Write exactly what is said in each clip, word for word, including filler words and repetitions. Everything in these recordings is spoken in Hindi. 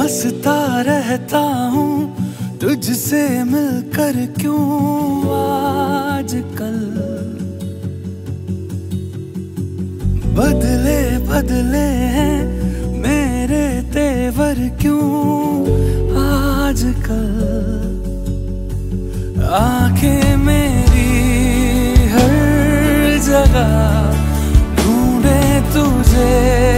हंसता रहता हूँ तुझसे मिलकर, क्यों आजकल बदले बदले हैं मेरे तेवर, क्यों आजकल आंखें मेरी हर जगह ढूंढे तुझे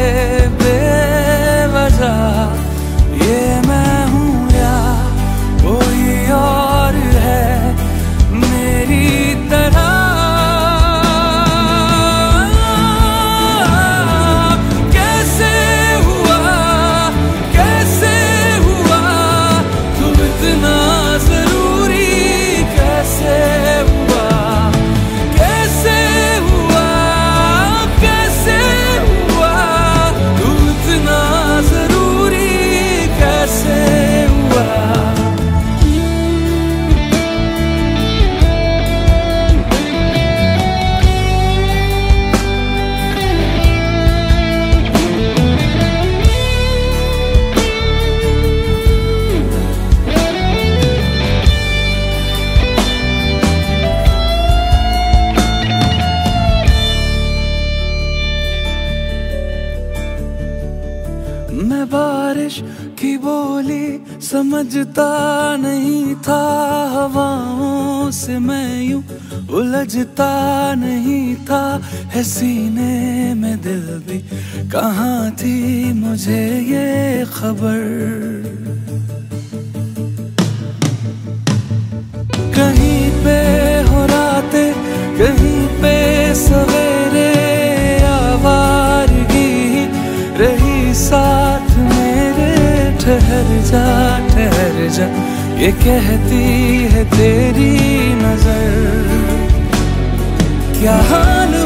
बेवजह, ये मैं हूँ या कोई और है मेरी तरह। कैसे हुआ कैसे हुआ तू इतना जरूरी, कैसे हुआ कैसे हुआ कैसे हुआ तू इतना जरूरी, कैसे हुआ। मैं बारिश की बोली समझता नहीं था, हवाओं से मैं यूं उलझता नहीं था, है सीने में दिल भी कहाँ थी मुझे ये खबर। कहीं पे हो रातें कहीं पे सवेरे, आवारगी रही साथ मेरे, ठहर जा ठहर जा ये कहती है तेरी नजर, क्या हाल